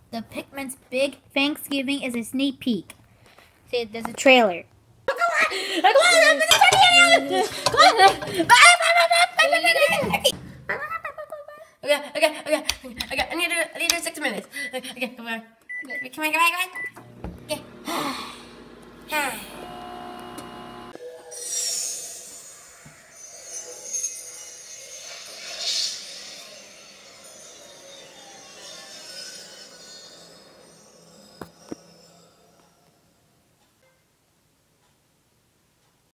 The Pikmin's Big Thanksgiving is a sneak peek. See, there's a trailer. Come on! Come on! Okay. I need to do 6 minutes. Okay, come on. Come on.